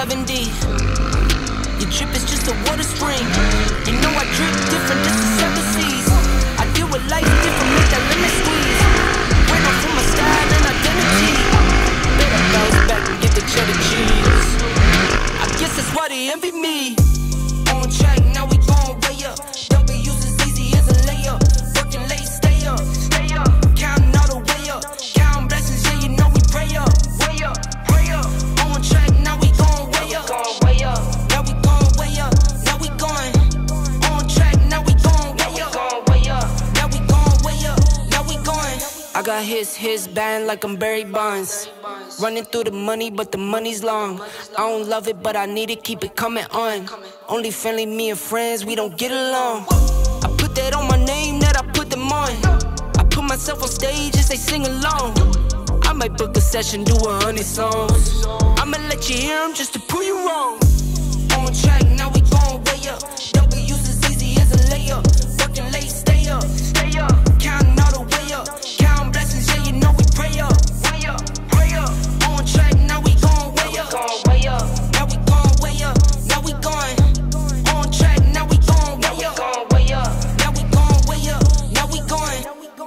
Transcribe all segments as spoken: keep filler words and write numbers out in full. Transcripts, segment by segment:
seventy. Your drip is just a water spring. You know I drip different, this is seven seas. I deal with life different, make that lemon squeeze. Ran off from my style and identity. Better bounce back and get the cheddar cheese. I guess that's why they envy me. On track, now we gon' way up. W's as easy as a layup. Working late, stay up, stay up. Counting all the way up. Counting blessings, yeah, you know we pray up. Way up, pray up. On track, now we gon' way up. Way up. Now we gon' way up. Now we going. On track, now we gon' way up. Way up. Now we gon' way up. Now we going. I got his, his band like I'm Barry Bonds. Running through the money, but the money's long. I don't love it, but I need it, keep it coming on. Only friendly, me and friends, we don't get along. I put that on my name, that I put them on. I put myself on stage as they sing along. I might book a session, do a hundred songs. I'ma let you hear them just to prove you wrong. On track, now we gon' way up. W's as easy as a layup. Working late, stay up, stay up. Counting all the way up. Counting blessings, yeah, you know we pray up. Way up, pray up. On track, now we gon' way up. Way up. Now we gon' way up. Now we going. On track, now we gon' way up. Way up. Now we gon' way up. Now we going.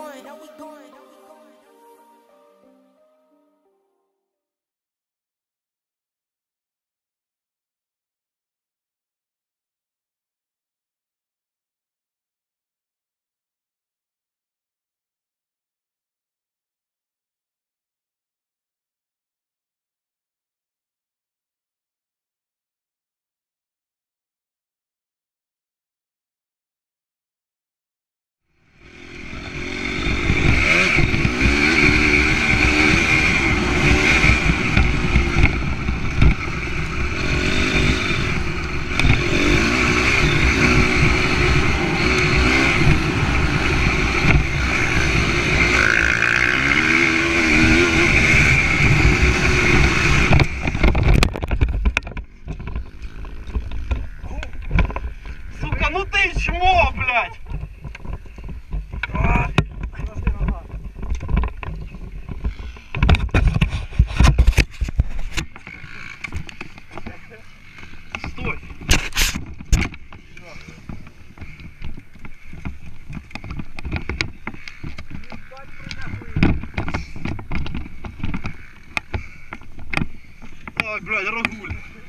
Ай, блядь, рагуль.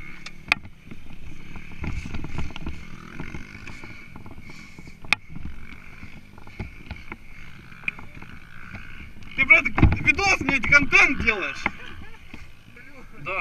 Ты, блядь, видос мне, контент делаешь? Да.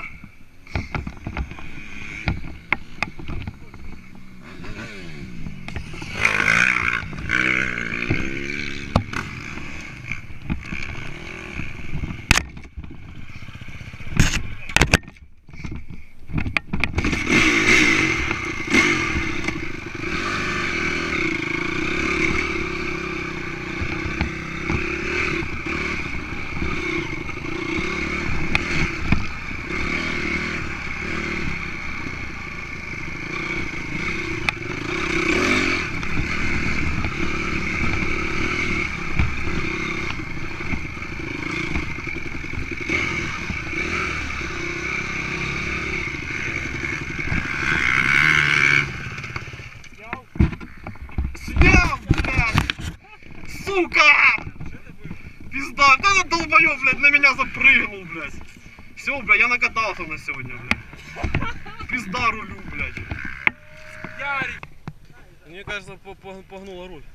Сука! Пизда, да этот долбоёб, блядь, на меня запрыгнул, блядь. Все, блядь, я накатался на сегодня, блядь. Пизда рулю, блядь. Ярик! Мне кажется, погнула руль.